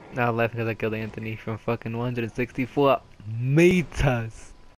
Now I'm laughing because I killed Anthony from fucking 164 meters.